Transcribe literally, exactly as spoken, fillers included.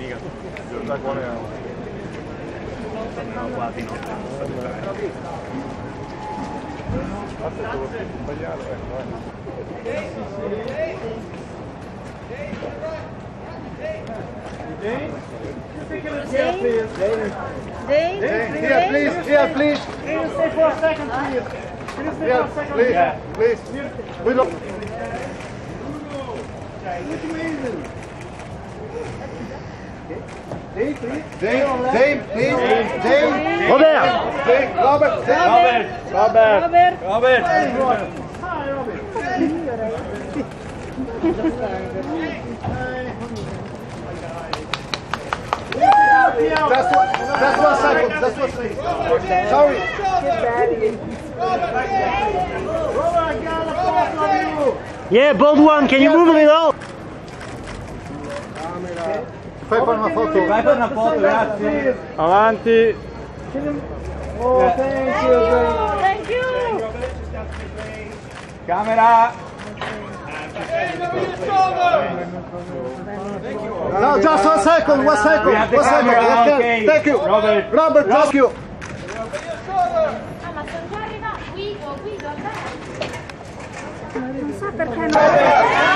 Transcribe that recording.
mica da quale no, quasi no. Aspetta, devo sbagliare, ecco, Dane? Here, please, here, please. Can you stay for a second, please? Can you stay Here, for a second, please, Yeah. please. We don't. Dane, please. Dane, Dane, please. Dane. Robert! Dane, Robert, Dane. Robert! Robert! Robert. Robert! Hi, Robert. That's what, that's one second, that's one second. Sorry. Robert, I got a photo of you. Yeah, bold one, can you move a little? Fai fare una foto. Vai per una foto, grazie. Avanti. Oh, thank you. Thank you. Camera. No, just one second, one second, We have the one second. camera, Okay. okay. Thank you. Robert. Robert, thank you. Ah, ma sono già arrivati. Guido, Guido, andate. Non so perché non...